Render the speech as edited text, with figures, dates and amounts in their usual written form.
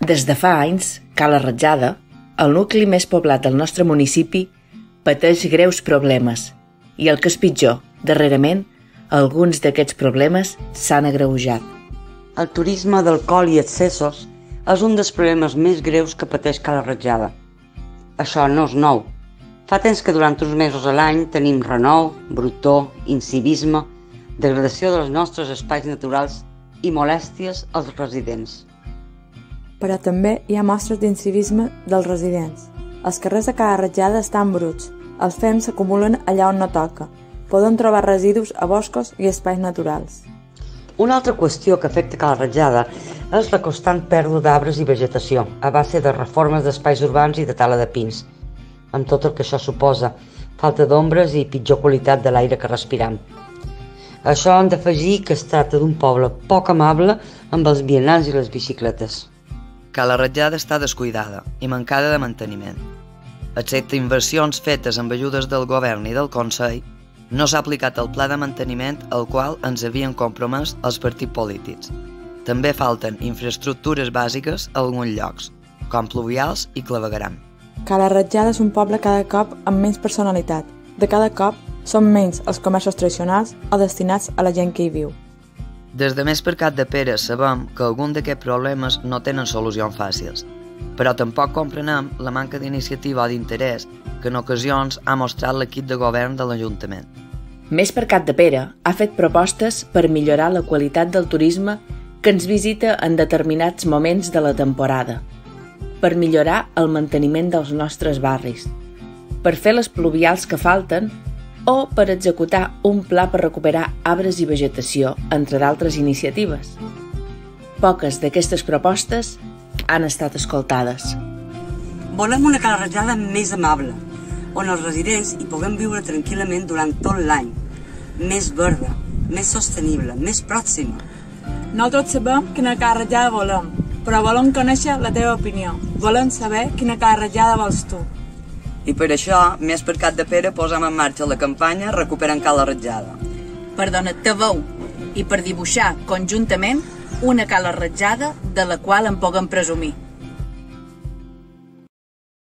Des de fa anys, Cala Ratjada, el nucli més poblat del nostre municipi, pateix greus problemes i, el que és pitjor, darrerament, alguns d'aquests problemes s'han agreujat. El turisme d'alcohol i excessos és un dels problemes més greus que pateix Cala Ratjada. Això no és nou. Fa temps que durant uns mesos a l'any tenim renou, brutó, incivisme, degradació dels nostres espais naturals i molèsties als residents. Però també hi ha mostres d'incivisme dels residents. Els carrers de Cala Ratjada estan bruts, els fems s'acumulen allà on no toca, poden trobar residus a boscos i espais naturals. Una altra qüestió que afecta Cala Ratjada és la constant pèrdua d'arbres i vegetació a base de reformes d'espais urbans i de tala de pins, amb tot el que això suposa, falta d'ombres i pitjor qualitat de l'aire que respiram. A això hem d'afegir que es tracta d'un poble poc amable amb els vianants i les bicicletes. Cala Ratjada està descuidada i mancada de manteniment. Excepte inversions fetes amb ajudes del govern i del Consell, no s'ha aplicat el pla de manteniment al qual ens havien compromès els partits polítics. També falten infraestructures bàsiques a alguns llocs, com pluvials i clavegueram. Cala Ratjada és un poble cada cop amb menys personalitat. De cada cop són menys els comerços tradicionals o destinats a la gent que hi viu. Des de Més per Cap de Pere sabem que alguns d'aquests problemes no tenen solucions fàcils, però tampoc comprenem la manca d'iniciativa o d'interès que en ocasions ha mostrat l'equip de govern de l'Ajuntament. Més per Cap de Pere ha fet propostes per millorar la qualitat del turisme que ens visita en determinats moments de la temporada, per millorar el manteniment dels nostres barris, per fer les pluvials que falten o per executar un pla per recuperar arbres i vegetació, entre d'altres iniciatives. Poques d'aquestes propostes han estat escoltades. Volem una Cala Ratjada més amable, on els residents hi puguem viure tranquil·lament durant tot l'any, més verda, més sostenible, més pròxima. Nosaltres sabem quina Cala Ratjada volem, però volem conèixer la teva opinió. Volem saber quina Cala Ratjada vols tu. I per això, Més per Cap de Pere posem en marxa la campanya Recuperem Cala Ratjada. Per donar-te veu i per dibuixar conjuntament una Cala Ratjada de la qual en puguem presumir.